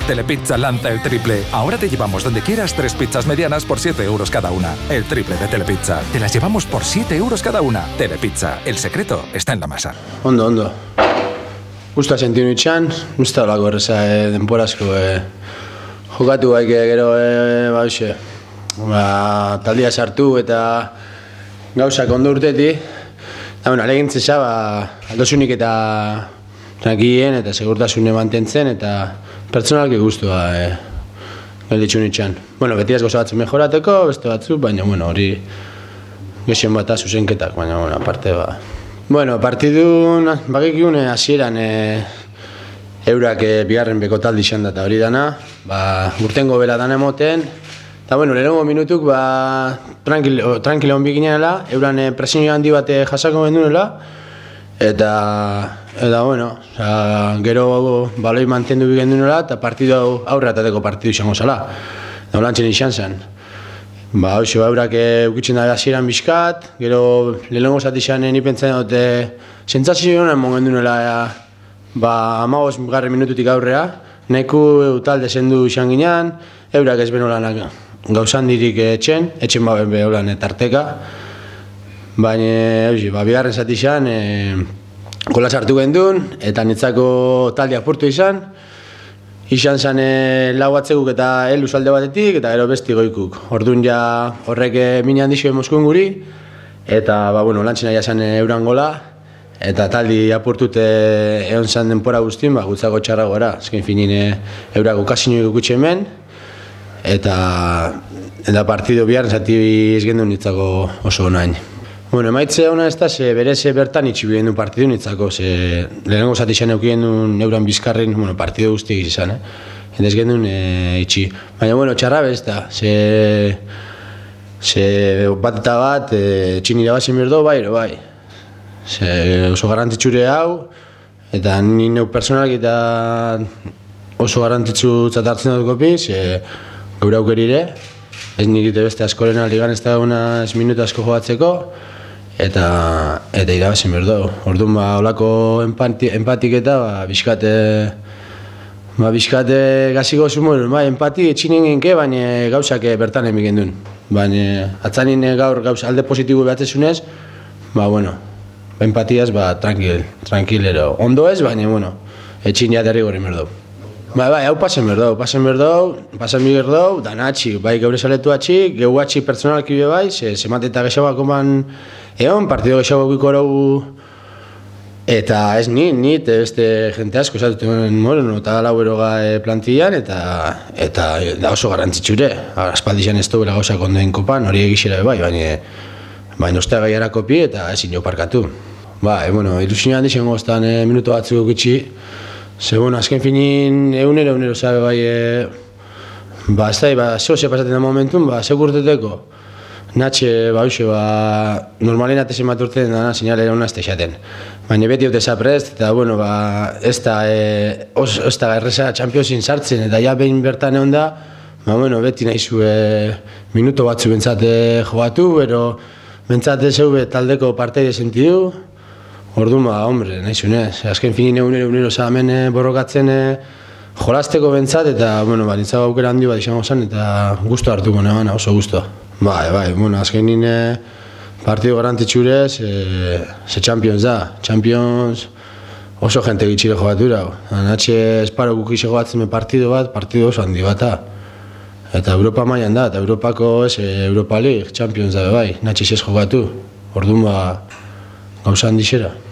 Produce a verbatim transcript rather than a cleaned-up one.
Telepizza lanza el triple. Ahora te llevamos donde quieras tres pizzas medianas por siete euros cada una. El triple de Telepizza. Te las llevamos por siete euros cada una. Telepizza. El secreto está en la masa. Ondo, ondo. Gusta sentitu itxan, ez da olako erreza e, denporazko e, jokatu baik gero e, ba, hoxe, ba, taldia sartu eta gauzak ondo urtetik. Eta, bueno, alegintzen za, ba, aldosunik eta tranquilien eta segurtasune mantentzen eta pertsonalki guztua e, gelditxun itxan. Bueno, beti ez goza batzuk mejorateko, beste batzuk, baina, bueno, hori gexen bata zuzenketak, baina, bueno, aparte, ba. Bueno, partidun, bakikun hasieran e, eurak e, bigarren beko taldi izan da eta hori dana, ba, urtengo bela dana emoten, eta bueno, lehenengo minutuk, ba, tranquilo, tranquilo honbi ginela, euran e, presinio handi bat jasako gendunela, eta, eta bueno, oza, gero baloi mantendu bigendunela, eta partidu aurre atateko partidu izango zala, eta holantzen izan zen. Ba, hoxe, ba, eurak eukitzen da hasieran bizkat, gero lehenengo zati izan ni pentsatzen dute sentsazio honen mongen duela ba, hamabost garren minututik aurrea, nahiko talde sendu izan ginean, eurak ez benolanak gauzan dirik etxen, etxen baben beholan tarteka, baina, hoxe, ba, bigarren zati izan, e, gola sartu gendun, eta nitzako talde apurtu izan, izan zen e, lau atzeguk eta helu alde batetik eta gero besti goikuk. Orduan ja horrek mini handixo emoskuen guri eta ba, bueno, lantzen aia zen euran gola eta taldi apurtut e, egon zen denpora guztien, ba, gutzako txarra gora. Azken finin e, eurak ukasinu ikutxe hemen eta, eta partido biharren zati izgendu nitzako oso nahin. Bueno, emaitze hona ez da, ze berez bertan itxi bigen du partidu nitzako, ze lehenengo zati izan eukien duen euran bizkarren, bueno, partidu guztiak izan, eh? Eta ez gendun e, itxi. Baina, bueno, txarra bez da, ze, ze bat eta bat, e, txin irabazin berdo, bai, ero, bai. Ze oso garrantzitsure hau, eta ni neu personalak eta oso garrantzitsu zatartzen dut kopi, ze gaur aukerire, ez nirite beste askorena ligan ez da unas minutu asko jogatzeko, eta eta irabazin berdo. Orduan ba holako empati, empatik eta ba bizkate ba bizkate gasiko sumor, bai empati etxinen genke, baina gauzak bertan emigen duen. Baina atzanin gaur gauz alde positibo behatzezunez, ba bueno, empatiaz ba tranquil, tranquilero. Ondo ez, baina bueno, etxin ja derrigorri berdo. Bai, bai, hau pasen berdau, pasen berdau, pasen mi berdau, danatxi, bai geure saletu atxik, geu atxik pertsonalki be bai, se, semate eta gexabak oman egon, partido gexabak ikorau, eta ez ni, ni, eta beste jente asko, esatuten Moreno eta lau eroga e, plantillan, eta, eta da oso garrantzitsure, aspaldizan ez dobela gauzak ondoen kopan, hori egixera be bai, baina, baina ostea gaiara kopi eta ezin jo parkatu. Bai, bueno, ilusioan dixen goztan e, minutu batzuk gitxi, ze, bueno, azken finin egunero, egunero, zabe, bai, e, ba, ez da, ba, zeo ze pasatzen da momentun, ba, zeu urteteko, natxe, ba, hoxe, ba, normalen atezen bat urtetan dana, sinalera hona ez da esaten. Baina beti haute zaprest, eta, bueno, ba, ez da, e, os, ez da, erreza Championsin sartzen, eta ja behin bertan egon da, ba, bueno, beti nahizu e, minuto batzu bentsate jogatu, bero, bentsate zeube taldeko parteide sentidu, orduan, ba, hombre, nahi zunez, azken finin egunero, egunero zamen borrokatzen e, jolasteko bentsat, eta, bueno, ba, nintzago aukera handi bat izango zen, eta gustu hartuko nebana, oso gustu. Bai, bai, bueno, azken nine partido garrantzitsurez, e, ze Champions da, Champions oso jente gitxire jogatura. Natxe esparo gukixe jogatzen partido bat, partido oso handi bat da. Eta Europa mailan da, eta Europako ez, Europa League, Champions da, bai, natxe ez jogatu. Orduan, ba, gauza handixera.